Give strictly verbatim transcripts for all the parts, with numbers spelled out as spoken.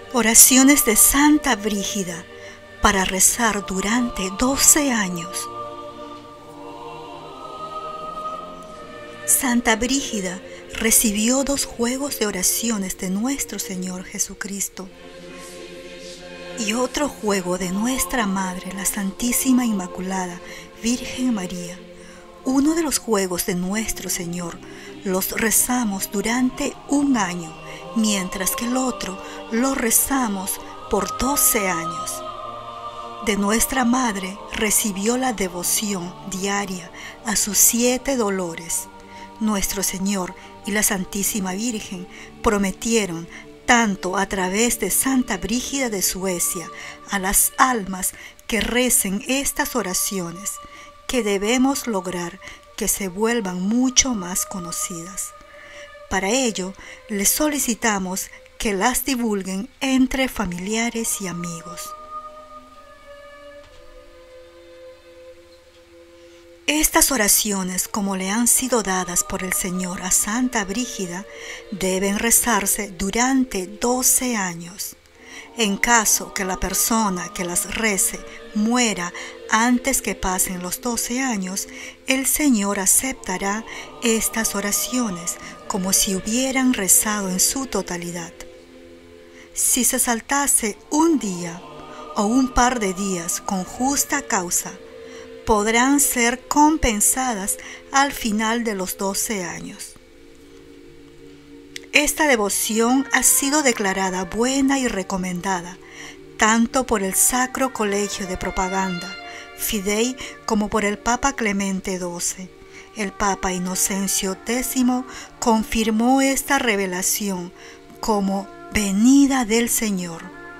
Oraciones de Santa Brígida para rezar durante doce años. Santa Brígida recibió dos juegos de oraciones de nuestro Señor Jesucristo y otro juego de nuestra Madre, la Santísima Inmaculada Virgen María. Uno de los juegos de nuestro Señor los rezamos durante un año, mientras que el otro lo rezamos por doce años. De nuestra Madre recibió la devoción diaria a sus siete dolores. Nuestro Señor y la Santísima Virgen prometieron, tanto a través de Santa Brígida de Suecia, a las almas que recen estas oraciones, que debemos lograr que se vuelvan mucho más conocidas. Para ello, les solicitamos que las divulguen entre familiares y amigos. Estas oraciones, como le han sido dadas por el Señor a Santa Brígida, deben rezarse durante doce años. En caso que la persona que las rece muera antes que pasen los doce años, el Señor aceptará estas oraciones como si hubieran rezado en su totalidad. Si se saltase un día o un par de días con justa causa, podrán ser compensadas al final de los doce años. Esta devoción ha sido declarada buena y recomendada tanto por el Sacro Colegio de Propaganda Fidei como por el Papa Clemente doce. El Papa Inocencio décimo confirmó esta revelación como venida del Señor.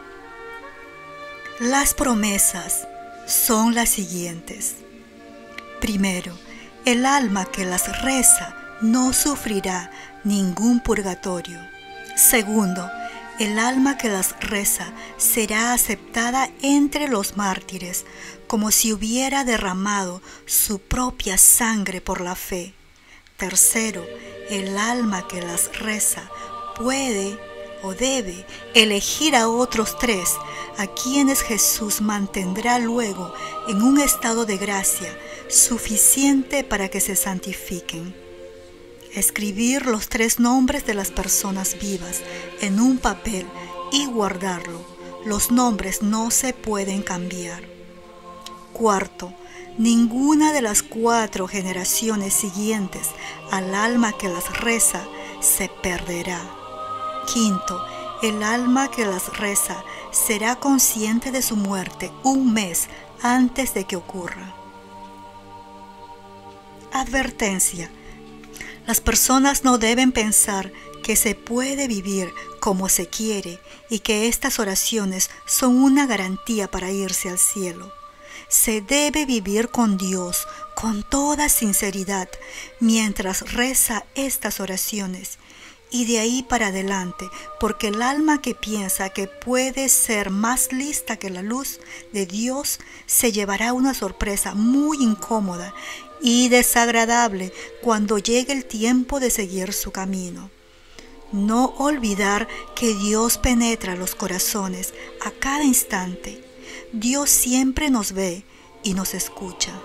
Las promesas son las siguientes. Primero, el alma que las reza no sufrirá ningún purgatorio. Segundo, el alma que las reza será aceptada entre los mártires, como si hubiera derramado su propia sangre por la fe. Tercero, el alma que las reza puede o debe elegir a otros tres, a quienes Jesús mantendrá luego en un estado de gracia suficiente para que se santifiquen. Escribir los tres nombres de las personas vivas en un papel y guardarlo. Los nombres no se pueden cambiar. Cuarto, ninguna de las cuatro generaciones siguientes al alma que las reza se perderá. Quinto, el alma que las reza será consciente de su muerte un mes antes de que ocurra. Advertencia. Las personas no deben pensar que se puede vivir como se quiere y que estas oraciones son una garantía para irse al cielo. Se debe vivir con Dios con toda sinceridad mientras reza estas oraciones y de ahí para adelante, porque el alma que piensa que puede ser más lista que la luz de Dios se llevará una sorpresa muy incómoda y desagradable cuando llegue el tiempo de seguir su camino. No olvidar que Dios penetra los corazones a cada instante. Dios siempre nos ve y nos escucha.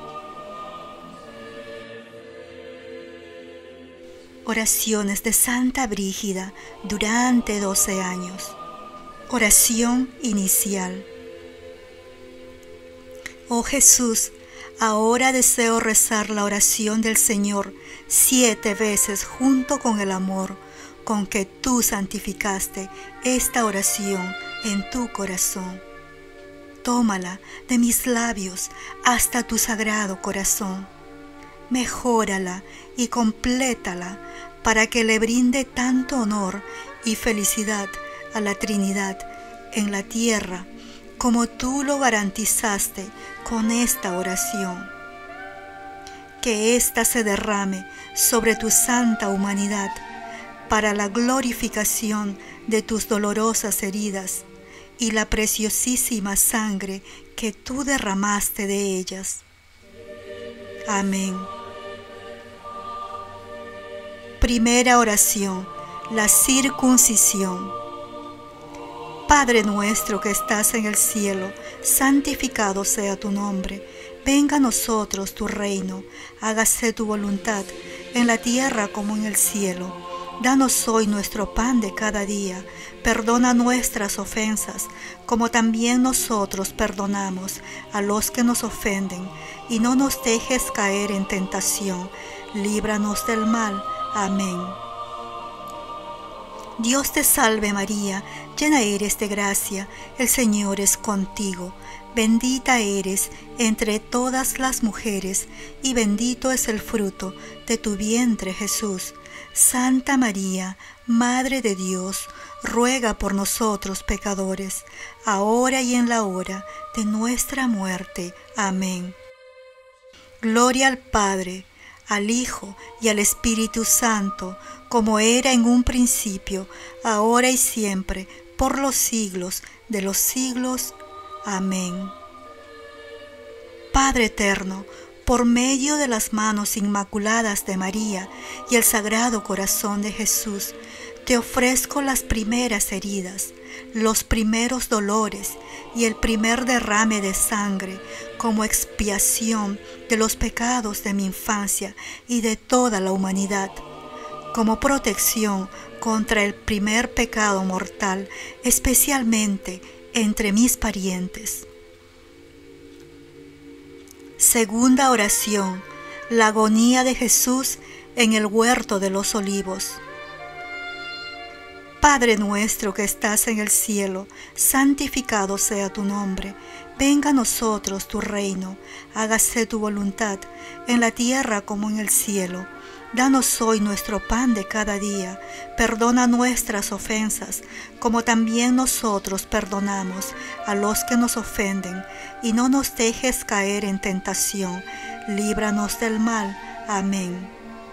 Oraciones de Santa Brígida durante doce años. Oración inicial. Oh Jesús, ahora deseo rezar la oración del Señor siete veces junto con el amor con que tú santificaste esta oración en tu corazón. Tómala de mis labios hasta tu sagrado corazón. Mejórala y complétala para que le brinde tanto honor y felicidad a la Trinidad en la tierra como tú lo garantizaste con esta oración. Que ésta se derrame sobre tu santa humanidad para la glorificación de tus dolorosas heridas y la preciosísima sangre que tú derramaste de ellas. Amén. Primera oración, la circuncisión. Padre nuestro que estás en el cielo, santificado sea tu nombre. Venga a nosotros tu reino, hágase tu voluntad, en la tierra como en el cielo. Danos hoy nuestro pan de cada día. Perdona nuestras ofensas, como también nosotros perdonamos a los que nos ofenden. Y no nos dejes caer en tentación. Líbranos del mal. Amén. Dios te salve María, llena eres de gracia, el Señor es contigo. Bendita eres entre todas las mujeres, y bendito es el fruto de tu vientre Jesús. Santa María, Madre de Dios, ruega por nosotros pecadores, ahora y en la hora de nuestra muerte. Amén. Gloria al Padre, al Hijo y al Espíritu Santo, como era en un principio, ahora y siempre, por los siglos de los siglos. Amén. Padre eterno, por medio de las manos inmaculadas de María y el Sagrado Corazón de Jesús, te ofrezco las primeras heridas, los primeros dolores y el primer derrame de sangre como expiación de los pecados de mi infancia y de toda la humanidad, como protección contra el primer pecado mortal, especialmente entre mis parientes. Segunda oración, la agonía de Jesús en el huerto de los olivos. Padre nuestro que estás en el cielo, santificado sea tu nombre. Venga a nosotros tu reino, hágase tu voluntad, en la tierra como en el cielo. Danos hoy nuestro pan de cada día. Perdona nuestras ofensas, como también nosotros perdonamos a los que nos ofenden. Y no nos dejes caer en tentación. Líbranos del mal. Amén.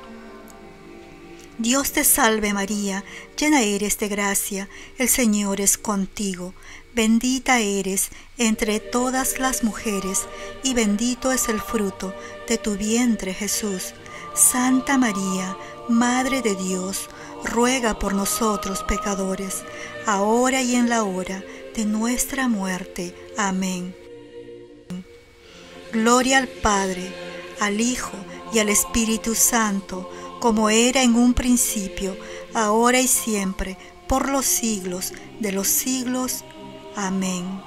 Dios te salve María, llena eres de gracia, el Señor es contigo. Bendita eres entre todas las mujeres, y bendito es el fruto de tu vientre Jesús. Santa María, Madre de Dios, ruega por nosotros pecadores, ahora y en la hora de nuestra muerte. Amén. Gloria al Padre, al Hijo y al Espíritu Santo, como era en un principio, ahora y siempre, por los siglos de los siglos. Amén.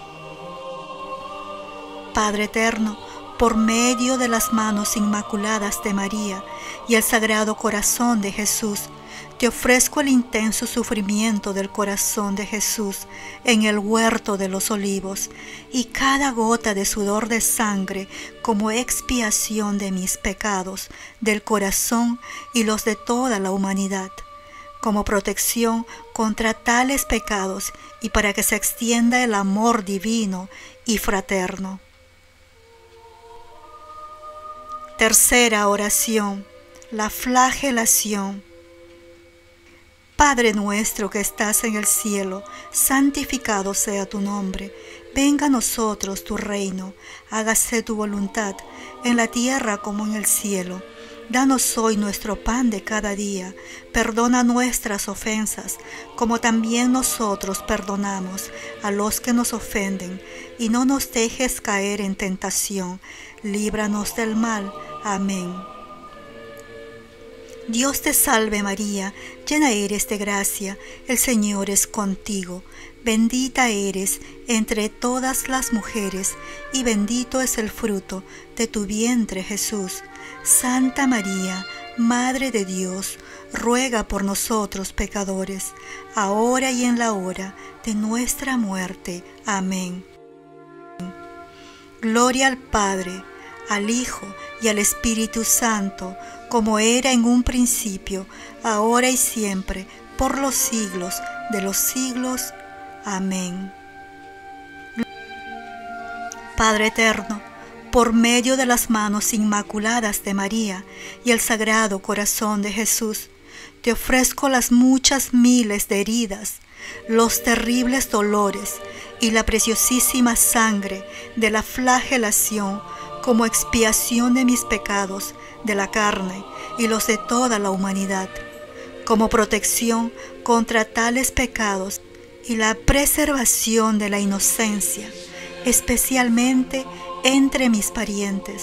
Padre eterno, por medio de las manos inmaculadas de María y el Sagrado Corazón de Jesús, te ofrezco el intenso sufrimiento del corazón de Jesús en el huerto de los olivos y cada gota de sudor de sangre como expiación de mis pecados, del corazón y los de toda la humanidad, como protección contra tales pecados y para que se extienda el amor divino y fraterno. Tercera oración, la flagelación. Padre nuestro que estás en el cielo, santificado sea tu nombre. Venga a nosotros tu reino, hágase tu voluntad, en la tierra como en el cielo. Danos hoy nuestro pan de cada día. Perdona nuestras ofensas, como también nosotros perdonamos a los que nos ofenden. Y no nos dejes caer en tentación. Líbranos del mal. Amén. Dios te salve María, llena eres de gracia, el Señor es contigo. Bendita eres entre todas las mujeres, y bendito es el fruto de tu vientre Jesús. Santa María, Madre de Dios, ruega por nosotros pecadores, ahora y en la hora de nuestra muerte. Amén. Gloria al Padre, al Hijo y al Espíritu Santo, como era en un principio, ahora y siempre, por los siglos de los siglos. Amén. Padre eterno, por medio de las manos inmaculadas de María y el Sagrado Corazón de Jesús, te ofrezco las muchas miles de heridas, los terribles dolores y la preciosísima sangre de la flagelación como expiación de mis pecados de la carne y los de toda la humanidad, como protección contra tales pecados y la preservación de la inocencia, especialmente entre mis parientes.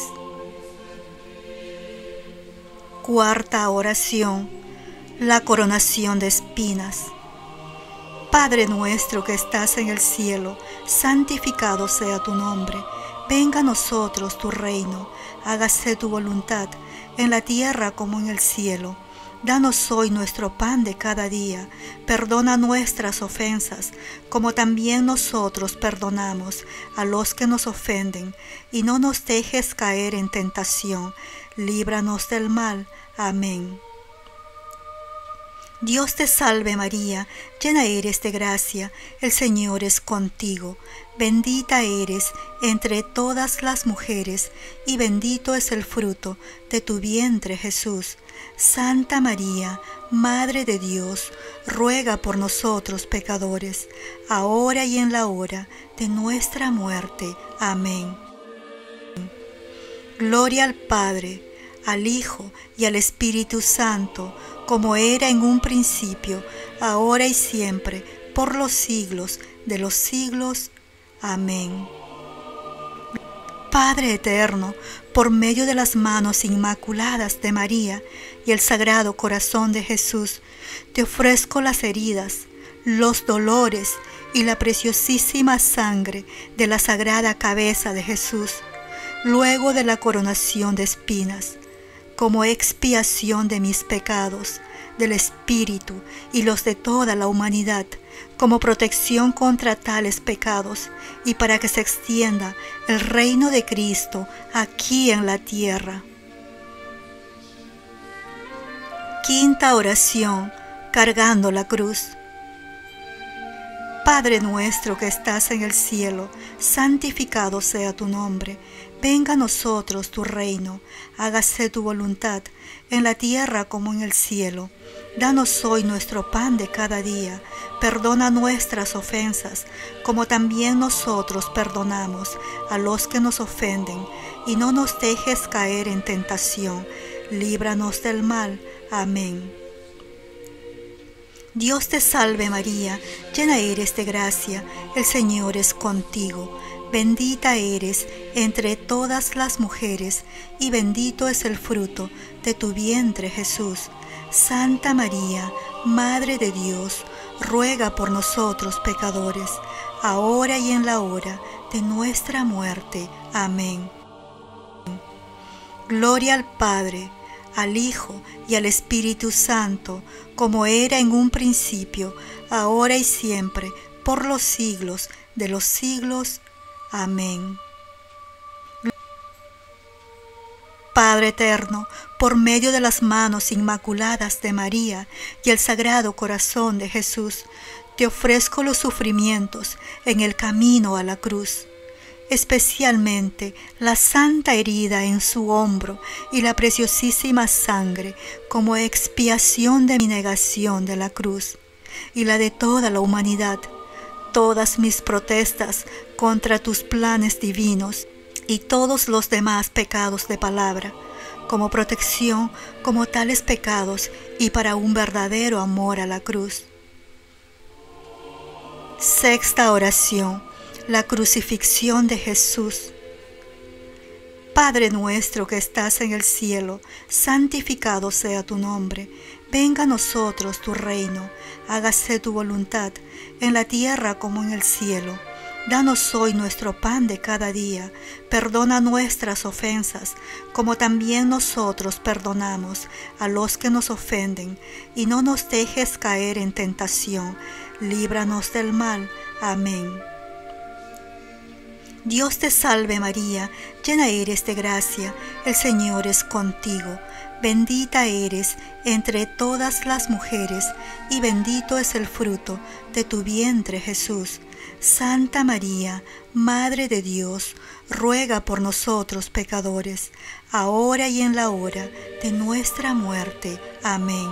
Cuarta oración, la coronación de espinas. Padre nuestro que estás en el cielo, santificado sea tu nombre. Venga a nosotros tu reino, hágase tu voluntad, en la tierra como en el cielo. Danos hoy nuestro pan de cada día, perdona nuestras ofensas, como también nosotros perdonamos a los que nos ofenden, y no nos dejes caer en tentación, líbranos del mal. Amén. Dios te salve María, llena eres de gracia, el Señor es contigo. Bendita eres entre todas las mujeres, y bendito es el fruto de tu vientre Jesús. Santa María, Madre de Dios, ruega por nosotros pecadores, ahora y en la hora de nuestra muerte. Amén. Gloria al Padre, al Hijo y al Espíritu Santo, como era en un principio, ahora y siempre, por los siglos de los siglos. Amén. Padre eterno, por medio de las manos inmaculadas de María y el Sagrado Corazón de Jesús, te ofrezco las heridas, los dolores y la preciosísima sangre de la Sagrada Cabeza de Jesús, luego de la coronación de espinas, como expiación de mis pecados, del Espíritu y los de toda la humanidad, como protección contra tales pecados y para que se extienda el reino de Cristo aquí en la tierra. Quinta oración, cargando la cruz. Padre nuestro que estás en el cielo, santificado sea tu nombre. Venga a nosotros tu reino, hágase tu voluntad, en la tierra como en el cielo. Danos hoy nuestro pan de cada día, perdona nuestras ofensas, como también nosotros perdonamos a los que nos ofenden, y no nos dejes caer en tentación, líbranos del mal. Amén. Dios te salve María, llena eres de gracia, el Señor es contigo. Bendita eres entre todas las mujeres, y bendito es el fruto de tu vientre Jesús. Santa María, Madre de Dios, ruega por nosotros pecadores, ahora y en la hora de nuestra muerte. Amén. Gloria al Padre, al Hijo y al Espíritu Santo, como era en un principio, ahora y siempre, por los siglos de los siglos. Amén. Padre eterno, por medio de las manos inmaculadas de María y el Sagrado Corazón de Jesús, te ofrezco los sufrimientos en el camino a la cruz, especialmente la santa herida en su hombro y la preciosísima sangre como expiación de mi negación de la cruz y la de toda la humanidad, todas mis protestas contra tus planes divinos y todos los demás pecados de palabra, como protección como tales pecados y para un verdadero amor a la cruz. Sexta oración, la crucifixión de Jesús. Padre nuestro que estás en el cielo, santificado sea tu nombre. Venga a nosotros tu reino, hágase tu voluntad, en la tierra como en el cielo. Danos hoy nuestro pan de cada día, perdona nuestras ofensas, como también nosotros perdonamos a los que nos ofenden, y no nos dejes caer en tentación, líbranos del mal. Amén. Dios te salve María, llena eres de gracia, el Señor es contigo. Bendita eres entre todas las mujeres, y bendito es el fruto de tu vientre Jesús. Santa María, Madre de Dios, ruega por nosotros pecadores, ahora y en la hora de nuestra muerte. Amén.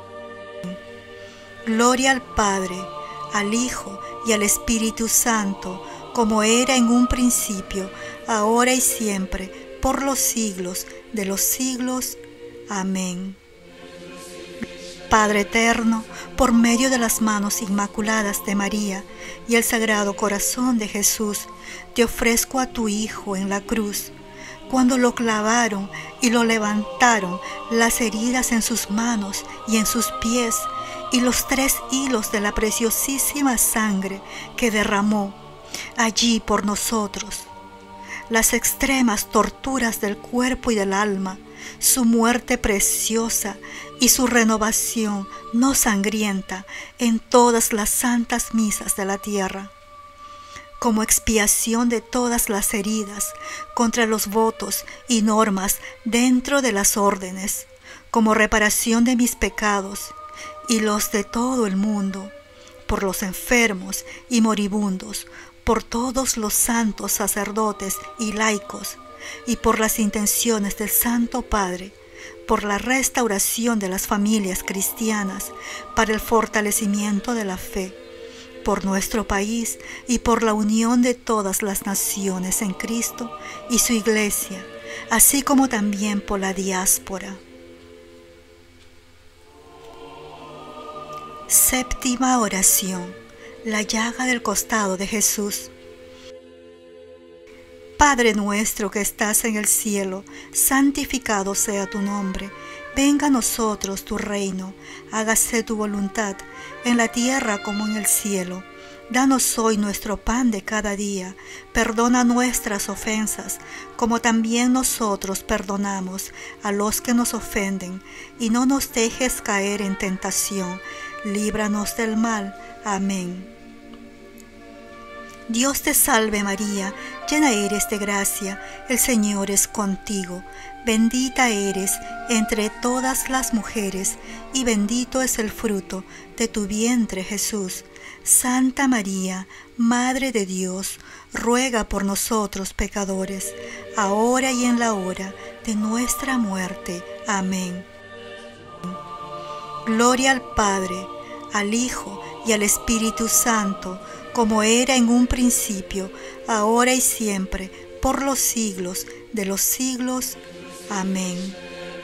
Gloria al Padre, al Hijo y al Espíritu Santo, como era en un principio, ahora y siempre, por los siglos de los siglos. Amén. Padre eterno, por medio de las manos inmaculadas de María y el Sagrado Corazón de Jesús, te ofrezco a tu Hijo en la cruz. Cuando lo clavaron y lo levantaron, las heridas en sus manos y en sus pies, y los tres hilos de la preciosísima sangre que derramó allí por nosotros, las extremas torturas del cuerpo y del alma, su muerte preciosa y su renovación no sangrienta en todas las santas misas de la tierra, como expiación de todas las heridas contra los votos y normas dentro de las órdenes, como reparación de mis pecados y los de todo el mundo, por los enfermos y moribundos, por todos los santos sacerdotes y laicos, y por las intenciones del Santo Padre, por la restauración de las familias cristianas, para el fortalecimiento de la fe, por nuestro país y por la unión de todas las naciones en Cristo y su Iglesia, así como también por la diáspora. Séptima oración. La llaga del costado de Jesús. Padre nuestro que estás en el cielo, santificado sea tu nombre. Venga a nosotros tu reino, hágase tu voluntad, en la tierra como en el cielo. Danos hoy nuestro pan de cada día, perdona nuestras ofensas, como también nosotros perdonamos a los que nos ofenden, y no nos dejes caer en tentación, líbranos del mal. Amén. Dios te salve María, llena eres de gracia, el Señor es contigo, bendita eres entre todas las mujeres, y bendito es el fruto de tu vientre Jesús. Santa María, Madre de Dios, ruega por nosotros pecadores, ahora y en la hora de nuestra muerte. Amén. Gloria al Padre, al Hijo y al Espíritu Santo, como era en un principio, ahora y siempre, por los siglos de los siglos. Amén.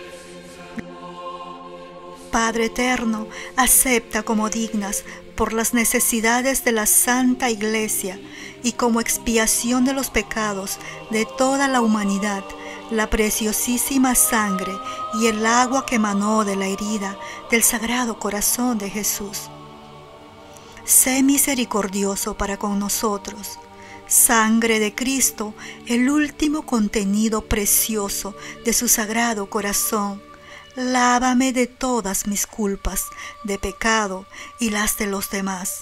Padre eterno, acepta como dignas por las necesidades de la Santa Iglesia y como expiación de los pecados de toda la humanidad, la preciosísima sangre y el agua que emanó de la herida del Sagrado Corazón de Jesús. Sé misericordioso para con nosotros. Sangre de Cristo, el último contenido precioso de su Sagrado Corazón, lávame de todas mis culpas de pecado y las de los demás.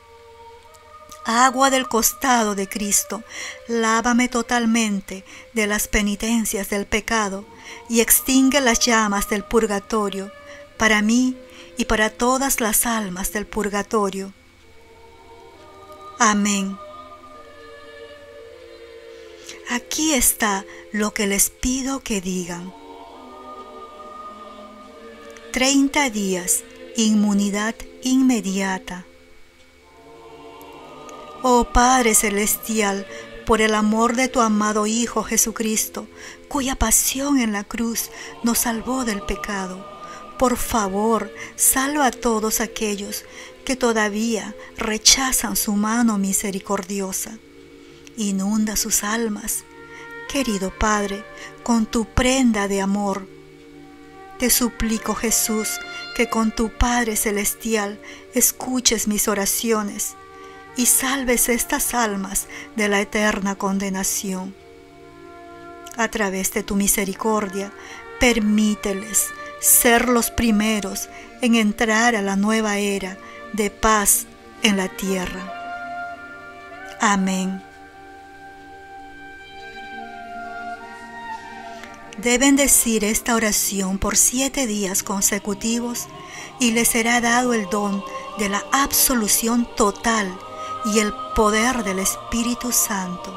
Agua del costado de Cristo, lávame totalmente de las penitencias del pecado y extingue las llamas del purgatorio, para mí y para todas las almas del purgatorio. Amén. Aquí está lo que les pido que digan. Treinta días, inmunidad inmediata. Oh Padre Celestial, por el amor de tu amado Hijo Jesucristo, cuya pasión en la cruz nos salvó del pecado, por favor, salva a todos aquellos que todavía rechazan su mano misericordiosa. Inunda sus almas, querido Padre, con tu prenda de amor. Te suplico, Jesús, que con tu Padre Celestial escuches mis oraciones y salves estas almas de la eterna condenación. A través de tu misericordia, permíteles ser los primeros en entrar a la nueva era de paz en la tierra. Amén. Deben decir esta oración por siete días consecutivos y les será dado el don de la absolución total y el poder del Espíritu Santo.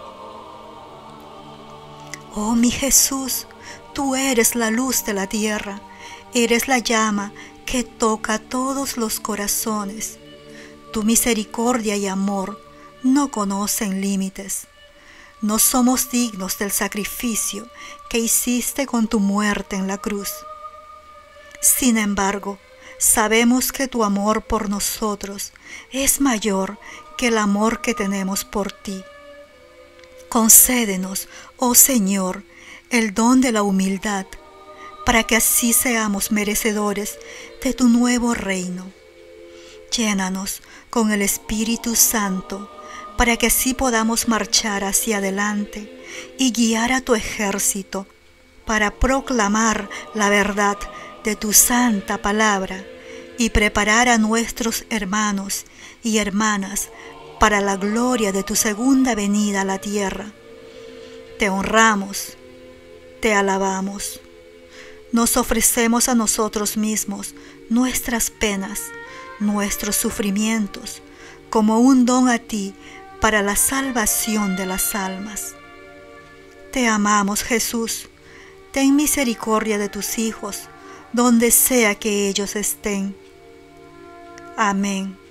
Oh mi Jesús, tú eres la luz de la tierra, eres la llama que toca todos los corazones. Tu misericordia y amor no conocen límites. No somos dignos del sacrificio que hiciste con tu muerte en la cruz. Sin embargo, sabemos que tu amor por nosotros es mayor que el amor que tenemos por ti. Concédenos, oh Señor, el don de la humildad, para que así seamos merecedores de tu nuevo reino. Llénanos con el Espíritu Santo, para que así podamos marchar hacia adelante y guiar a tu ejército para proclamar la verdad de tu santa palabra y preparar a nuestros hermanos y hermanas para la gloria de tu segunda venida a la tierra. Te honramos, te alabamos. Nos ofrecemos a nosotros mismos, nuestras penas, nuestros sufrimientos, como un don a ti para la salvación de las almas. Te amamos, Jesús. Ten misericordia de tus hijos, donde sea que ellos estén. Amén.